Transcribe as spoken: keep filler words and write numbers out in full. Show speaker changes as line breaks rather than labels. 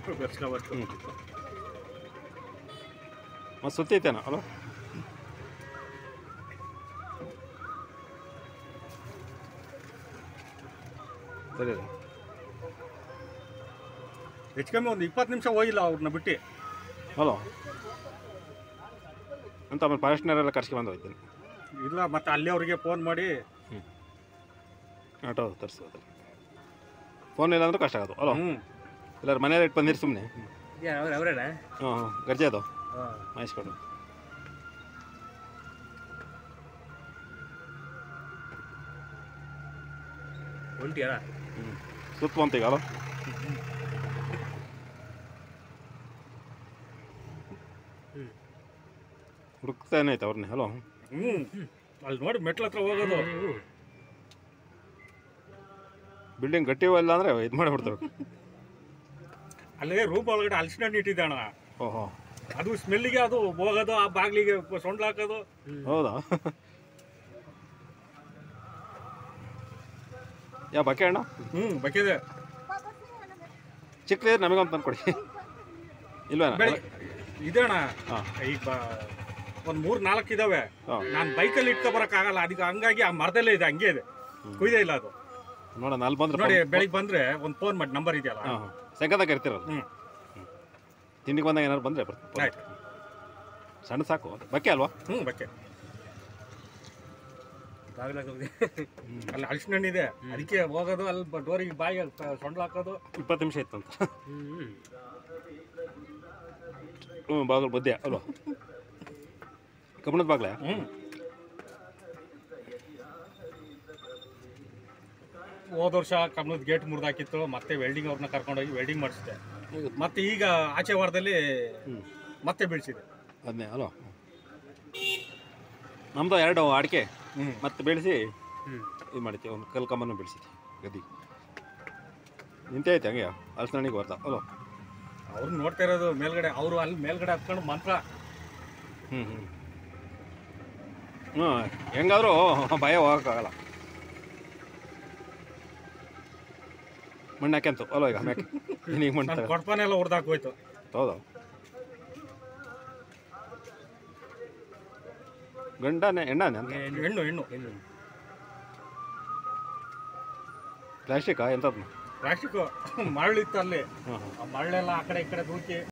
ಬೆರ್ಸ್ಕೊಬೇಕು.
ಹ್ಞೂ ಮತ್ತು ಸುತ್ತೈತೇನ ಅಲ್ಲ? ಸರಿ ರೀ.
ಹೆಚ್ಚು ಕಮ್ಮಿ ಒಂದು ಇಪ್ಪತ್ತು ನಿಮಿಷ ಹೋಗಿಲ್ಲ ಅವ್ರನ್ನ ಬಿಟ್ಟು.
ಹಲೋ ಅಂತ ಆಮೇಲೆ ಫಾರೆಸ್ಟ್ನವರೆಲ್ಲ ಕರ್ಸ್ಕೊಂಡು ಬಂದು ಹೋಗ್ತೀನಿ.
ಇಲ್ಲ ಮತ್ತೆ ಅಲ್ಲಿ ಅವ್ರಿಗೆ ಫೋನ್ ಮಾಡಿ
ಹ್ಞೂ ಆಟೋ ತರಿಸ್ಬೋದು. ಫೋನ್ ಇಲ್ಲ ಅಂದ್ರೆ ಕಷ್ಟ ಆಗೋದು ಅಲೋ.
ಹ್ಞೂ
ಎಲ್ಲರೂ ಮನೇಲಿ ಇಟ್ಟು ಬಂದಿರಿ ಸುಮ್ಮನೆ.
ಅವ್ರು ಅವರೇನಾ?
ಹಾಂ ಹಾಂ ಗರ್ಜೆ ಅದು
ಹಾಂ
ಮಾಯಿಸ್ಕೊಂಡು.
ಒಂಟಿಯಾ?
ಹ್ಞೂ ಸುತ್ತ ಬಂತೀಗ ಅಲೋ.
ಹ್ಞೂ
ಹುಡುಕ್ತಾನೆ ಐತೆ ಅವ್ರನ್ನೇ ಹಲೋ.
ಹ್ಞೂ ಅಲ್ಲಿ ನೋಡಿ ಮೆಟ್ಲ ಹತ್ರ ಹೋಗೋದು.
ಬಿಲ್ಡಿಂಗ್ ಗಟ್ಟಿವ ಇಲ್ಲ ಅಂದರೆ ಇದು ಮಾಡಿಬಿಡ್ತಾರೆ.
ಅಲ್ಲೇ ರೂಮ್ ಒಳಗಡೆ ಹಲಸಿನ ಹಣ್ಣು ಇಟ್ಟಿದ್ದೆ ಅಣ್ಣ.
ಓಹೋ
ಅದು ಸ್ಮೆಲ್ಲಿಗೆ ಅದು ಹೋಗೋದು, ಆ ಬಾಗಿಲಿಗೆ ಸೊಂಡ್ಲು ಹಾಕೋದು.
ಹೌದಾ? ಯಾವ ಬಕೆ ಅಣ್ಣ?
ಹ್ಞೂ ಬಕ್ಕಿದೆ.
ಚಿಕ್ಕದೇ ನಮಗೊಂದು ತಂದು ಕೊಡಿ. ಇಲ್ವೇನ?
ಇದೆ ಅಣ್ಣ.
ಹಾಂ
ಈಗ ಒಂದು ಮೂರು ನಾಲ್ಕು ಇದಾವೆ.
ಹಾಂ
ನಾನು ಬೈಕಲ್ಲಿ ಇಟ್ಕೊ ಬರೋಕ್ಕಾಗಲ್ಲ. ಅದಕ್ಕೆ ಹಂಗಾಗಿ ಆ ಮರದಲ್ಲೇ ಇದೆ, ಹಂಗೆ ಇದೆ, ಕುಯ್ದೇ ಇಲ್ಲ ಅದು.
ನೋಡೋಣ ಅಲ್ಲಿ ಬಂದ್ರೆ
ನೋಡಿ ಬೆಳಿಗ್ಗೆ ಬಂದ್ರೆ ಒಂದು ಫೋನ್ ಮಾಡಿ, ನಂಬರ್ ಇದೆಯಲ್ಲ.
ಹಾಂ ಹಾಂ ಸಂಕದಾಗ ಇರ್ತೀರಲ್ಲ.
ಹ್ಞೂ
ತಿಂಡಿಗೆ ಬಂದಾಗ ಏನಾದ್ರು ಬಂದರೆ ಬರ್ತೀನಿ.
ಆಯ್ತು.
ಸಣ್ಣ ಸಾಕು ಬಕ್ಕೆ ಅಲ್ವಾ?
ಹ್ಞೂ ಬಕ್ಕೆ.
ಬಾಗಿಲಾಗ
ಅಲ್ಲಿ ಹಲಸಿನ ಹಣ್ಣು ಇದೆ, ಅದಕ್ಕೆ ಹೋಗೋದು, ಅಲ್ಲಿ ಡೋರಿಗೆ ಬಾಯಿಗೆ ಸೊಂಡ್ಲು ಹಾಕೋದು.
ಇಪ್ಪತ್ತು ನಿಮಿಷ ಇತ್ತು ಅಂತ.
ಹ್ಞೂ
ಹ್ಞೂ ಬಾಗಿಲು ಬದ್ದೆ ಅಲ್ವಾ? ಕಬ್ಬಣದ ಬಾಗ್ಲೆ.
ಹ್ಞೂ ಹೋದ ವರ್ಷ ಕಬ್ಬಣದ ಗೇಟ್ ಮುರಿದಾಕಿತ್ತು, ಮತ್ತೆ ವೆಲ್ಡಿಂಗ್ ಅವ್ರನ್ನ ಕರ್ಕೊಂಡೋಗಿ ವೆಲ್ಡಿಂಗ್ ಮಾಡಿಸಿದೆ. ಮತ್ತೆ ಈಗ ಆಚೆ ವಾರದಲ್ಲಿ
ಹ್ಞೂ
ಮತ್ತೆ ಬೀಳಿಸಿದೆ.
ಅದನ್ನೇ ಅಲ್ವಾ? ನಮ್ಮದು ಎರಡು ಅಡಿಕೆ
ಹ್ಞೂ
ಮತ್ತೆ ಬೆಳೆಸಿ
ಹ್ಞೂ
ಇದು ಮಾಡ್ತೀವಿ. ಒಂದು ಕಲ್ ಕಂಬನೂ ಬೆಳೆಸಿದ್ವಿ ಗದ್ದಿ. ನಿಂತೇ ಐತೆ ಹಂಗೆ ಹಲಸಿನಣ್ಣಿಗೆ ಬರ್ತಾ ಅಲ್ವಾ?
ಅವ್ರು ನೋಡ್ತಾ ಇರೋದು ಮೇಲ್ಗಡೆ. ಅವರು ಅಲ್ಲಿ ಮೇಲ್ಗಡೆ ಹತ್ಕೊಂಡು ಮಂತ್ರ.
ಹ್ಞೂ ಹ್ಞೂ ಹ್ಞೂ ಹೆಂಗಾದರೂ ಭಯ ಹೋಗೋಕ್ಕಾಗಲ್ಲ. ಮಣ್ಣು ಹಾಕ್ಯಂತು ಅಲ್ವ ಈಗ ಮ್ಯಾಕೆ ಈಗ ಮಣ್ಣು
ನನ್ನ
ತಗೋ.
ಕೊಡ್ಪಾನೆಲ್ಲ ಹೊಡೆದಾಕೋಯ್ತು.
ಹೌದಾ? ಗಂಡನೇ ಹೆಣ್ಣಾನೆ ಅಂತ?
ಹೆಣ್ಣು ಹೆಣ್ಣು
ಏನು
ಪ್ಲಾಸ್ಟಿಕ್ಕಾ ಎಂಥದ್ದು?
ಪ್ಲಾಸ್ಟಿಕ್ ಮರಳಿತ್ತು ಅಲ್ಲಿ.
ಹಾಂ ಹಾಂ
ಆ ಮರಳೆಲ್ಲ ಆ ಕಡೆ ಈ ಕಡೆ ದೂಕಿ